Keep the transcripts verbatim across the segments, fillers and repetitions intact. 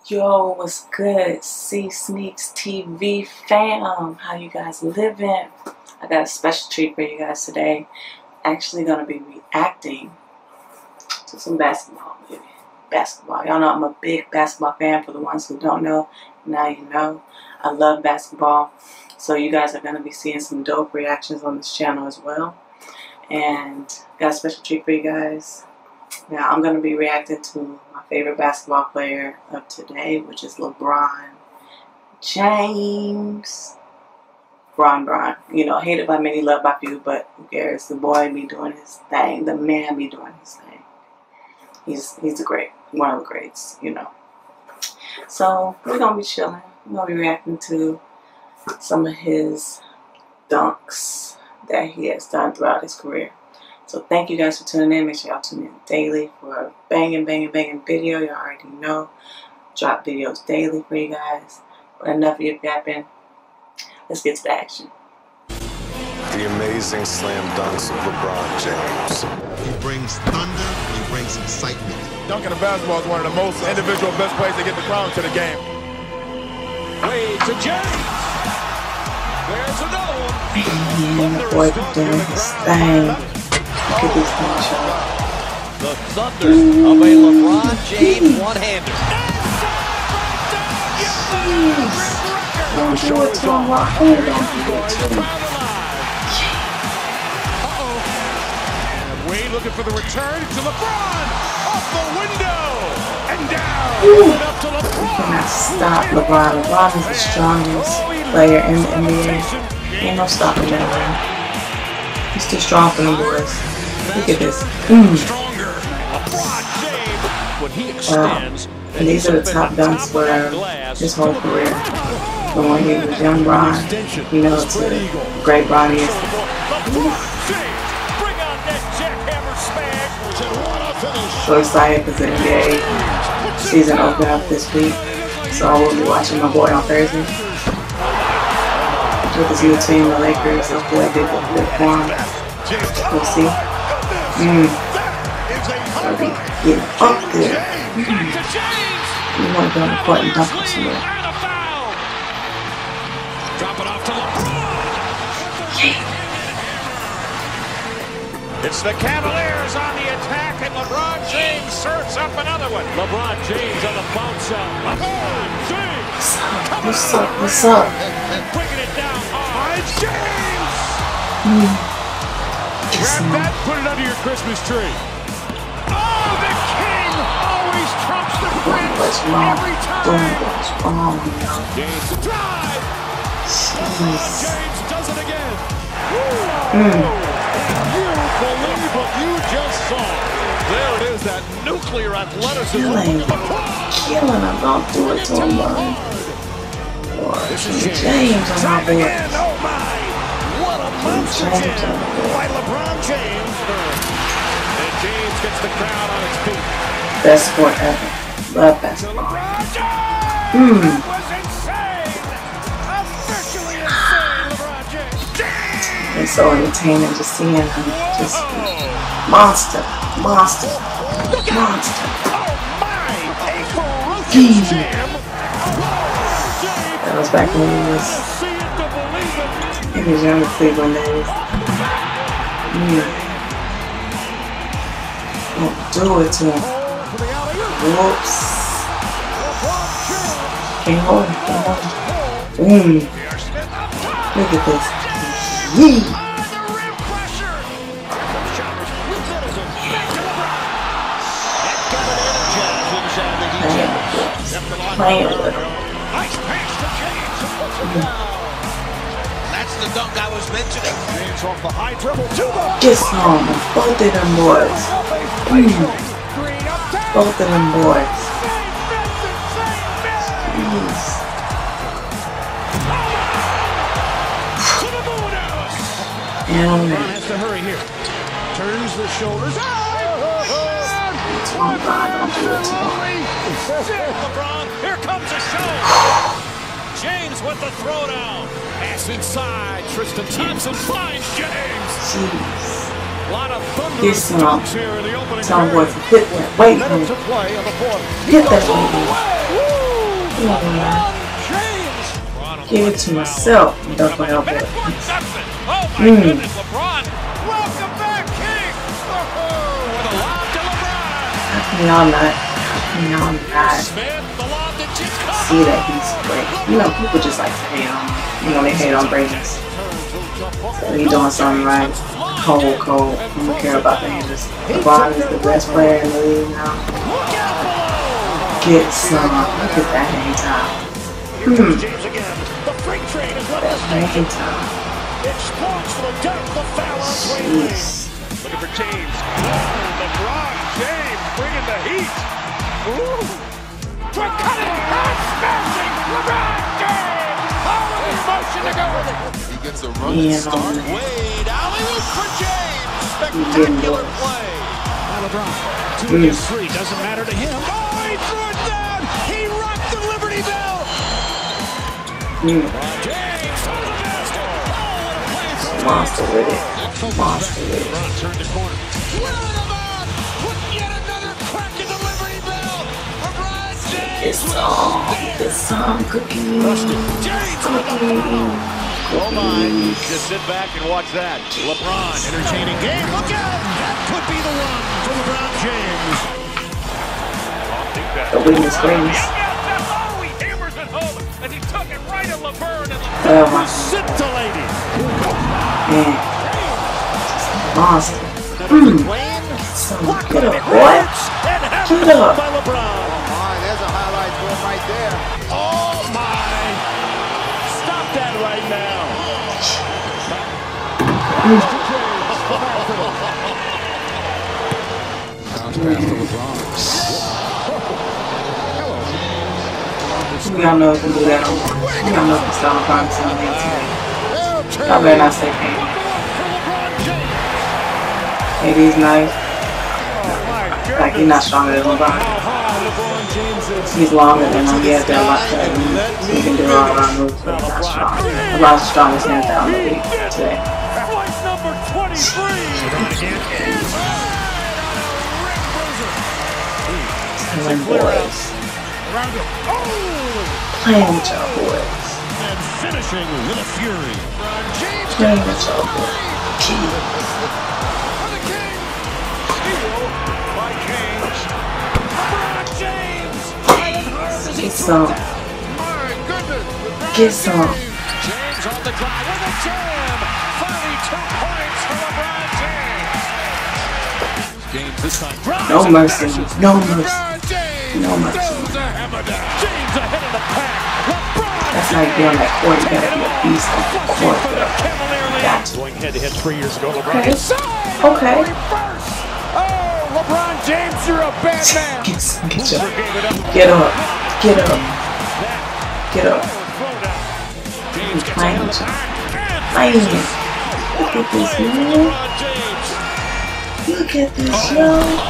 Yo, what's good? C Sneaks T V fam, how you guys living? I got a special treat for you guys today. Actually gonna be reacting to some basketball, maybe. Basketball. Y'all know I'm a big basketball fan. For the ones who don't know, now you know. I love basketball. So you guys are gonna be seeing some dope reactions on this channel as well. And got a special treat for you guys. Now I'm going to be reacting to my favorite basketball player of today, which is LeBron James. Bron Bron. You know, hated by many, loved by few, but who cares? The boy be doing his thing. The man be doing his thing. He's he's a great, one of the greats, you know. So we're going to be chilling. We're going to be reacting to some of his dunks that he has done throughout his career. So thank you guys for tuning in. Make sure y'all tune in daily for a banging, banging, banging video. Y'all already know. Drop videos daily for you guys. But enough of your yapping. Let's get to the action. The amazing slam dunks of LeBron James. He brings thunder, he brings excitement. Dunking a basketball is one of the most individual best plays to get the crowd to the game. Wade to James. There's another one. Man, the boy be doing his thing. Look at these things, y'all. The thunder of a LeBron James one-hander. Don't do it to him, Rock. Oh, don't do it to him. Uh-oh. Wade looking for the return to LeBron. Off the window. And down. Up to LeBron. You cannot stop LeBron. LeBron is the strongest player in the N B A. Ain't no stopping that man. He's too strong for them boys. Look at this. Mm. Wow. And these are the top dunks for his whole career. From when he was young Bron, you know, to great Bron is. So excited because the N B A season opened up this week. So I will be watching my boy on Thursday. With his new team, the Lakers. His boy did good for him. We'll see. Mmm. I'll be getting up there. Mm. You want to go on the court and dunk on somewhere. Drop it off to LeBron. It's the Cavaliers on the attack, and LeBron James serves up another one. LeBron James on the bounce out. LeBron James. What's up? What's up? Bringing it down hard. James. Mm. Grab that, put it under your Christmas tree. Oh, the king always trumps the prince every time. What's wrong? James to drive. Jeez. James does it again. Mm. You believe what you just saw. There it is, that nuclear athleticism. Killing. Killing him. Don't do it to him, bro. Boy, James on my boy. Oh my. What a monster jam by LeBron James. And James gets the crowd on its feet. Best sport ever. Love basketball. Hmm. That was insane. Officially insane, LeBron James. It's so entertaining just seeing him. Just monster. Monster. Monster. Oh my. A ferocious jam. That was back when he was in his younger Cleveland days. Mm. Don't do it to him. Whoops. Can't hold him. Can't hold him. Boom. Look at this. Yee. Playing with him. That's the dunk I was mentioning. James off the high dribble to the Get some. Both of them boys. Mm. Both of them boys. Jeez. And has to hurry here. Turns the shoulders. oh God, don't do it to him. LeBron, here comes a show. James with the throwdown. Pass inside. Tristan Thompson finds James. Jeez. A lot of thunder. Get some. Tell boys to hit that weight. Hit that weight. Give it to myself. Dunk my elbow. Oh my Mm. goodness, LeBron. Welcome back, King. Oh, with a lob to LeBron. How can y'all not? How can y'all not Smith, the lob to Chicago. see that he's great? You know, people just like to hate on him. You know, they hate on Brady. So he doing something right. Cold, cold. I don't care about the haters. LeBron is the best player in the league now. Get some. Look at that hang time. Hmm. James again. The freight train is what That hang time. explodes for the dunk. The foul on Dwayne. Jeez. Looking for James. Oh, LeBron James bringing the heat. Ooh. Try cutting and smashing. LeBron James. Oh, with the motion to go with it. He gets a Yeah, running no, start. man. Wade alley-oop for James. getting Spectacular worse. play. Now LeBron, two Mm. against three. Doesn't matter to him. Oh, he threw it down. He rocked the Liberty Bell. Mm. James for the basket. Oh, what a play for Monster with it. Monster with it. LeBron turned the corner. Winner of the ball. Put yet another crack in the Liberty Bell. LeBron James. Get some. Get some cookies. Cookies. Oh my, just sit back and watch that. LeBron, entertaining game. Look out! That could be the one for LeBron James. The witness greatness. Oh, he hammers it home as he took it right at LeBron and Oh my scintillating. man. Monster. Mm. So get up, boy. Get up. By LeBron. There's a highlight film right there. Oh my! Stop that right now. We all know if we do that on We all know if we start on Prime Time today. Y'all better not say pain. K D's nice. Like he's not stronger than LeBron. He's longer than him. He has that lot that he, he can do all around moves, but he's not strong. LeBron's the strongest hands down in the league today. Flight number twenty-three. Playing boys. Playing with y'all boys. And finishing with a fury. Playing with y'all boys. For the Kings. Steal by James. LeBron James. Get some. My goodness. Get some. James on the drive with a jam. thirty-two points for LeBron James. James this time. No mercy. No mercy. James. No mercy. Throws a hammer down. James ahead of the pack. LeBron. That's how you be on that court. You gotta be a beast on the court, bro. Got to. Going head to head three years ago, LeBron. Okay. Inside. Okay. Reverse. Oh, LeBron James, you're a bad man. Get some. Get Hoover up. gave it up. Get up. Get up. Get up. Throwdown. James gets Playing ahead of with the y'all. pack. Playing. Look at this, man. LeBron James. Look at this, yo.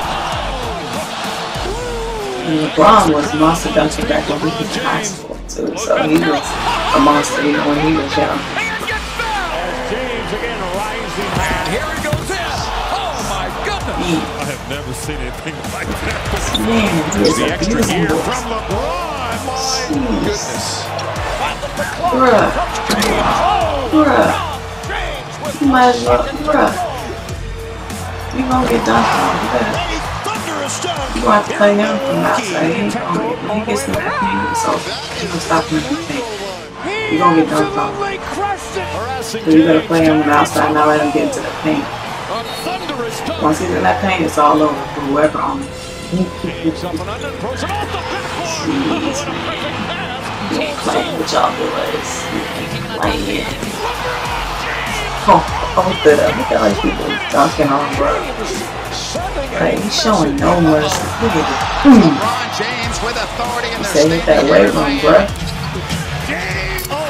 And LeBron was monster dunking back when we was in high school, too. So he was a monster even when he was young. And gets fouled. James again rising man. Here he goes in. Oh my goodness. He, I have never seen anything like that before. man, he is The a extra beautiful year boy. from LeBron. My Jeez. goodness. Bruh. Bruh. James with You might as well, bruh. You gonna get dunked on. You better. a thunderous dunk. You gonna have to play him from outside. He ain't gonna get, when he gets in that paint, so you gonna stop him from paint. You gonna get dunked on. Absolutely crushed it. Harassing So you better play him from James. outside, not let him get into the paint. A thunderous dunk. Once he's in that paint, it's all over for whoever on him. James up and under, throws it off the backboard. Jeez, What a perfect pass. You ain't playing with y'all boys. You ain't playing. LeBron James. Oh, oh, look at Look at all these people dunking on, bro. Like, he's showing no mercy. Look at it. Mm. LeBron James with authority in He their said hit that weight room, bro. James. Oh,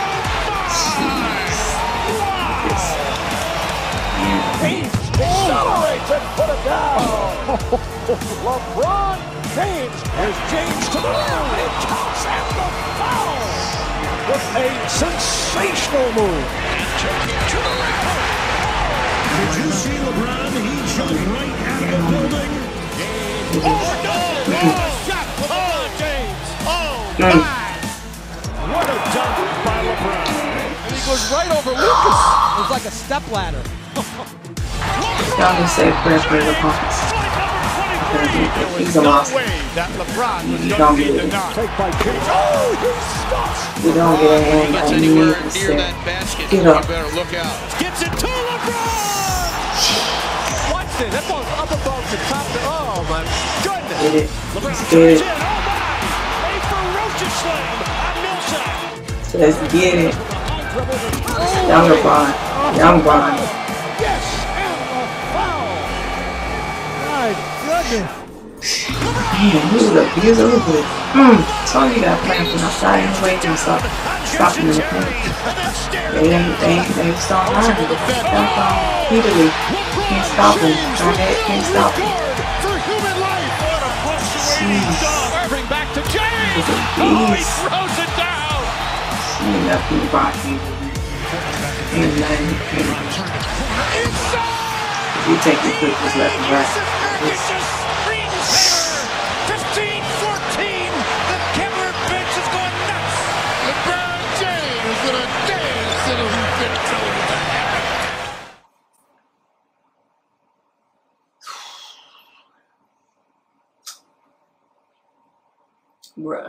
accelerates and put it down. LeBron James. Here's James to the rim. It counts at the foul with a sensational move. To the rim. Did you see LeBron? He jumped right out of the building. Oh, no. Oh, shot. LeBron James. Oh, Mm. What a dunk by LeBron. And he goes right over Lucas. It was like a step ladder. Y'all can say prayer for the opponents. He's a monster. That LeBron was You going don't to get be it. denied. Take by James. Oh, he stops. We don't get in Gets and anywhere need to near say, that basket, get you up. better look out. Gets it to LeBron. Watch this. That ball's up above the top. Of, oh, my goodness. Get it. LeBron Let's turns get in. it. Oh, my. A ferocious slam on Millsap. Let's get it. Young LeBron. Young LeBron. Yes, and a foul. My goodness. Man, he was abused a little bit. Hmm. So you got playing from outside and wait to stop. Stop him in the paint. They ain't, they ain't, they still on line. That's all. Repeatedly. Can't stop him. Garnett can't stop him. Jeez. Irving back to James. He's a Oh, he beast. throws it down. He ain't nothing to rock you. Ain't nothing he can't do. You take your pictures left and right. fifteen fourteen. The Kevlar bench is going nuts. LeBron James with a dance in a victory. Bruh.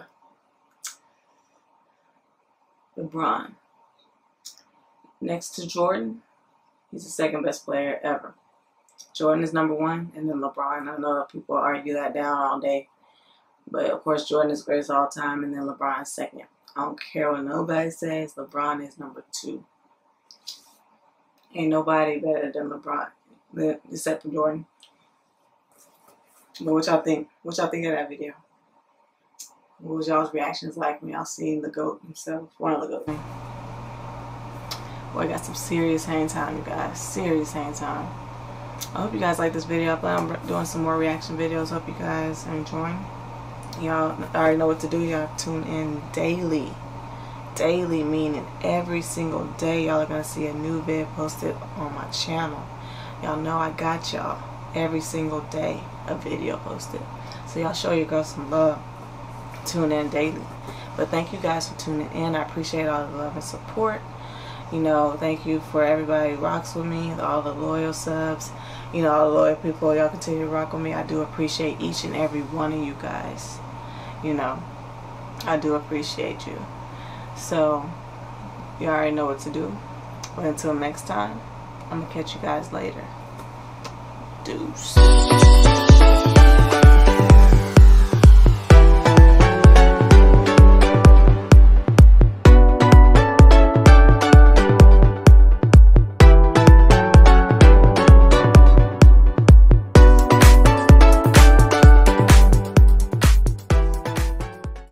LeBron. Next to Jordan, he's the second best player ever. Jordan is number one, and then LeBron. I know people argue that down all day. But, of course, Jordan is greatest of all time, and then LeBron is second. I don't care what nobody says. LeBron is number two. Ain't nobody better than LeBron, except for Jordan. But what y'all think? What y'all think of that video? What was y'all's reactions like when y'all seen the GOAT himself? One of the GOAT. Boy, I got some serious hang time, you guys. Serious hang time. I hope you guys like this video. I plan on doing some more reaction videos. Hope you guys are enjoying. Y'all already know what to do. Y'all tune in daily. Daily meaning every single day y'all are going to see a new vid posted on my channel. Y'all know I got y'all every single day a video posted. So y'all show your girl some love. Tune in daily. But thank you guys for tuning in. I appreciate all the love and support. You know, thank you for everybody who rocks with me, all the loyal subs, you know, all the loyal people. Y'all continue to rock with me. I do appreciate each and every one of you guys. You know, I do appreciate you. So, you already know what to do. But until next time, I'm going to catch you guys later. Deuce.